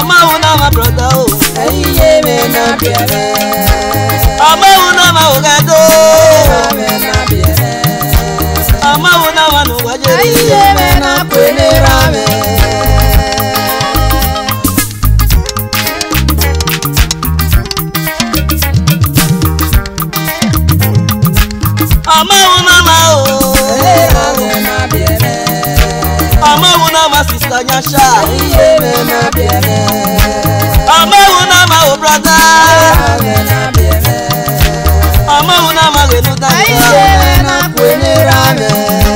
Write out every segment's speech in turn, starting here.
una ma brother o. Aye me na biere. Una ma ogado. Me na biere. Una ma no wajeri. Aye me na kwenera me. Una ma o. Me na biere. Una ma sister Nyasha. Aye me na biere. Una ma o brother. Me na biere. Una ma genu da. Aye me na kwenera me.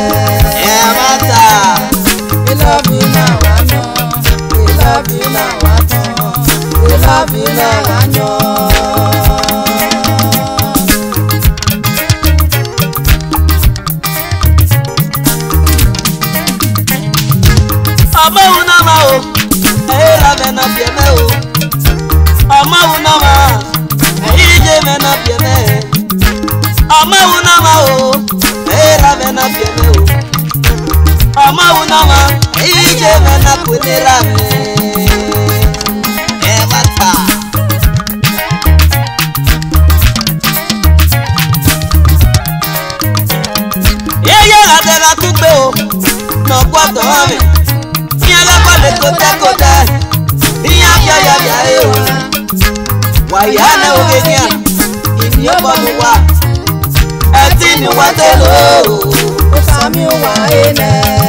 Mata. We love you now, I know. We love you now, I know. We love you now, I know. Una ma o. La me na bieme o. Una ma. Ije me na bieme. Una ma o. La me na bieme o. Una ma. Ije me na kunira me. Mata. Yeye la de la coupe o. No guardo ame. Yele kwale kote. Iya e o. Wayane ogenia. Ini obonu wa. Eti ni wa telo. Osami wa ene.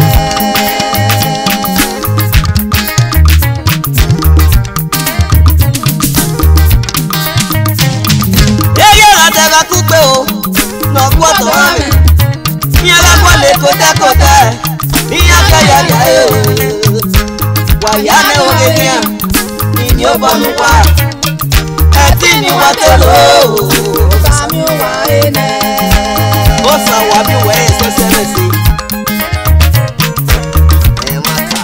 Coupe o no guardo ame yele kwale kote iya e o wayane ogenia ini obonu wa eti ni wa telo Osami wa ene. o sa wa bi we seselesi mata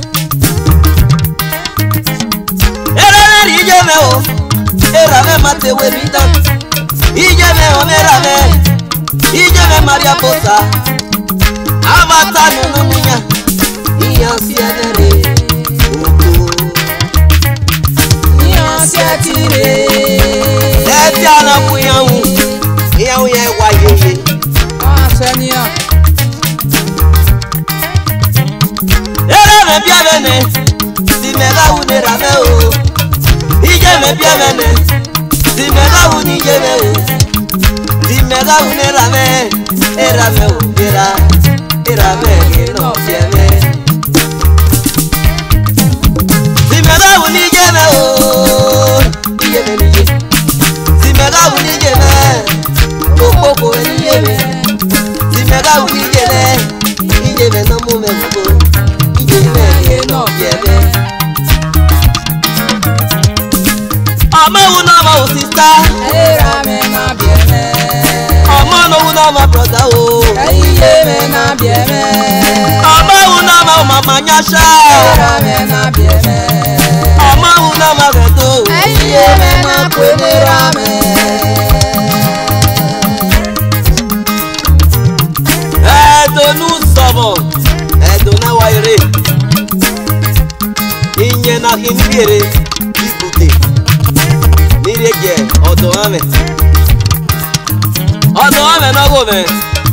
era ri je me o era me mate we mi dan ije me onera me ije me Maria Bosa amata nunu munya iya sienere oko Iya siatire. eti ana muyahu iyahu ye wayeye Asenia. era me bienvene si me la unera me o ije me bienvene si me la unije me o si me la unera me era me o era me que no pieme si me la unije me o ije me nije si me la unije me poco ije me si me la unije me no mu me bubo ije me que no pieme una ma o sister Era me na biere. no una ma brother o Aye me na biere. una ma o mama Nyasha Era me na biere. una ma redo Aye me na kwenera me. edo nu sobo edo na waire inye na hinire ibute nirege odo ame no go me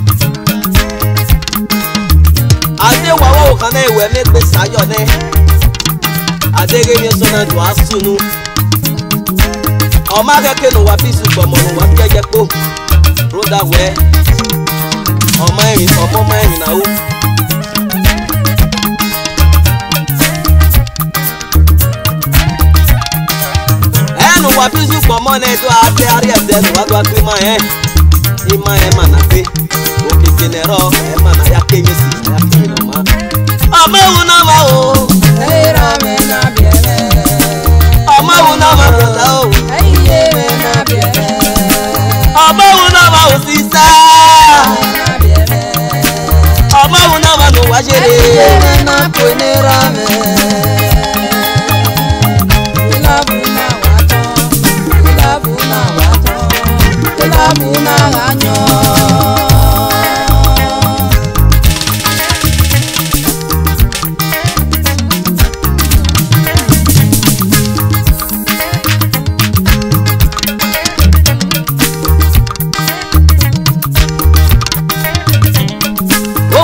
ade wawo kana ewe me pe sayo ne adege mi so na do asunu o ma keke no wa bisu gbomo no wa jeje po brother we o ma erin na o enu wa bisu gbomo na do ate ari ede no wa do ate ma ima ema na pe o kikenero ema na ya kenyesi ya kino ma una ma o Era me na biere. una ma brother o Aye me na biere. una ma o sister Na biere. una ma no wajere Aye me na kwenera me. We love you now, I know. We love you now, I know. We love you now, I know.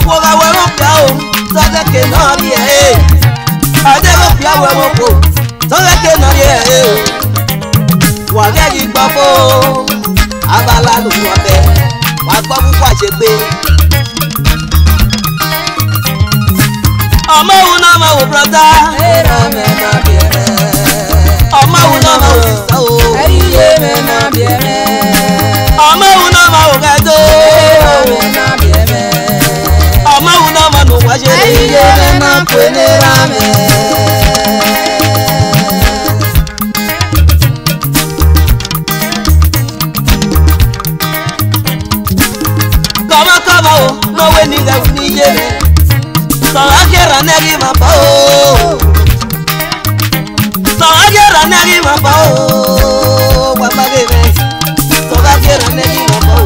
woga wewe piao soge ke no die ade go pia wewe ko soge ke no die wage gi gbafo abala lu obe wa gbo pupo asegbe ọmọ una ma wo brother era me na biere ọmọ una ma wo sister o aye me na biere ọmọ una ma wo gado era me na biere ọmọ una ma no wa se aye me na kwenera me kama o no we ni ga ni ye me so agera negi ma pa o so agera negi ma pa o wa ma ge me so agera negi ma pa o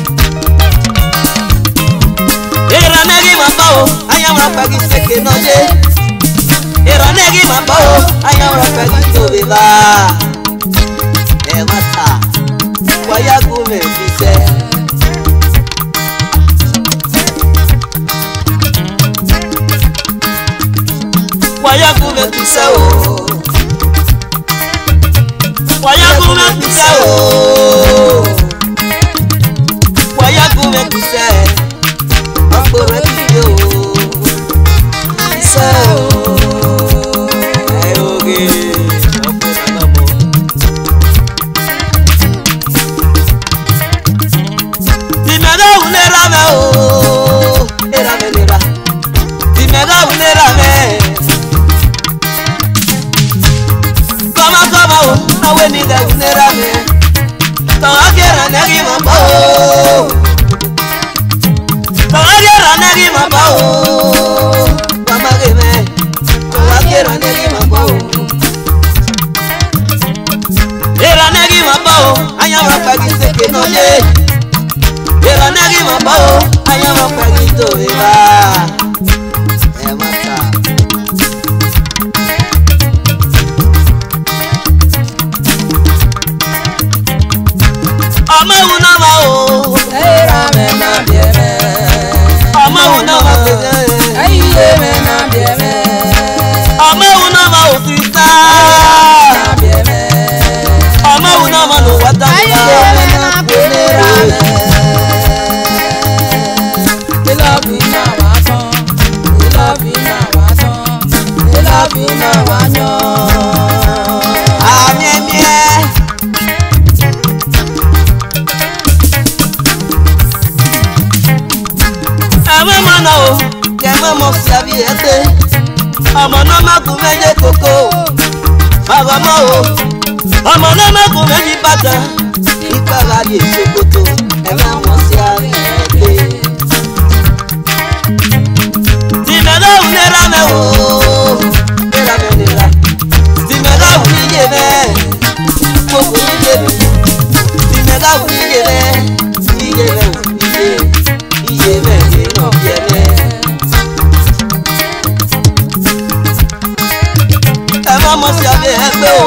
era negi ma pa o aya ma pa gi se ke no je era negi ma pa o aya ma pa gi to be ba e mata wa ya ku me fi se waya kume pise o waya kume pise o waya kume pise akore pise o pise o oge opo sanamo dimega unera me o era me leba dimega unera me kama o awe ni ga unera me to agera negi mamba o to agera negi mamba o kama ge me to agera negi mamba o era negi mamba o anya ma pagi se ke no ye era negi mamba o anya ma pagi to eba e mata ọmọ una ma o era me na biere ọmọ una ma bebe aye me na biere ọmọ una ma o sista na biere ọmọ una ma no wata aye me na kwenera me we love you na wa ton we love you na wa ton we love you na wa nyo amie eme mana o keme mo fiabi ete ọmọ náà má kú méje kókó ọmọ o ọmọ náà má kú méjì bàtà ìpàgà di èsokoto ẹ̀mẹ́ wọn sí àrí ẹ̀gbẹ́. tìmẹ̀lá òun lera mẹ́ o lera mẹ́ lera tìmẹ̀lá òun níyè mẹ́ gbogbo níyè mẹ́ tìmẹ̀lá òun níyè mẹ́ níyè mẹ́ o níyè iye mẹ́ nínú bíẹ́ mẹ́. ọmọ sí abẹ ẹgbẹ́ o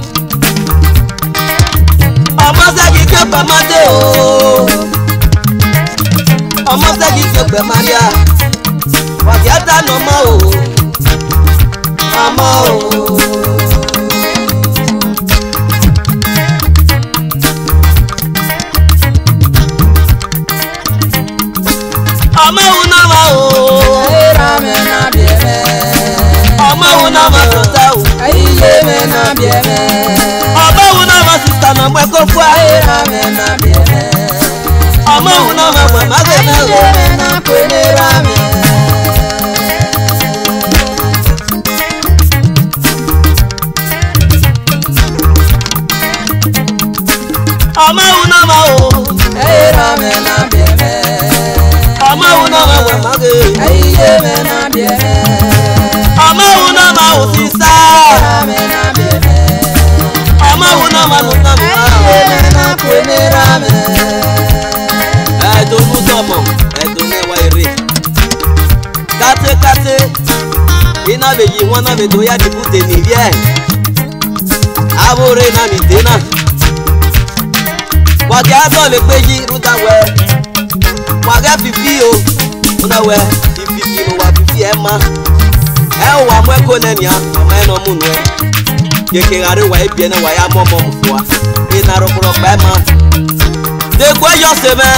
ọmọ sẹ́gi kẹgbẹ́ mọ́dé o ọmọ sẹ́gi kẹgbẹ́ maria wàbí àtànà ọmọ o ọmọ o. ọmọ òun náà wà o ọmọ òun náà wà tó ta o. aye me na biere ọmọ òun náà wà sísá náà mọ ẹkọ fún ayé. era me na biere ọmọ òun náà wà màmá gẹ́gẹ́ o. aye me na kwenera me ọmọ òun náà wà o. era me na biere ọmọ òun náà wà màmá gẹ́gẹ́. aye me na biere ọmọ òun náà wà o sísá. era me na biere ọmọ òun náà wà lọ́nà mi. aye me na kwenera me ẹ̀dùn mú sọ̀mọ̀ ẹ̀dùn ní ẹwà eré. kátékáté iná bèyí wọn náà bètò yá dìbò tèmi rí ẹ̀. abúré náà mi dé náà. wàgẹ́ àtọ̀ lè pé yí rúta wẹ̀. wàgẹ́ fífi o una we ififi no wa fifi ema e wa mweko nenia mama no mu no keke gare wa ebie na wa ya momo mfoa e na rokoro pa ema de gwa yo sebe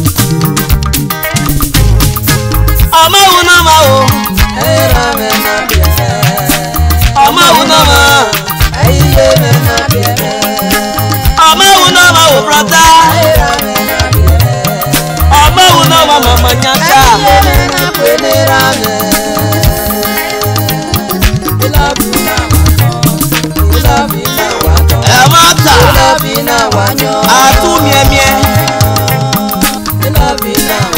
ama una ma o era me na bia ama una ma aye me na bia ama una ma o brother era me na bia ama una ma mama nyaka aye me na kwenera me Amata love you now, atu miemie love you now.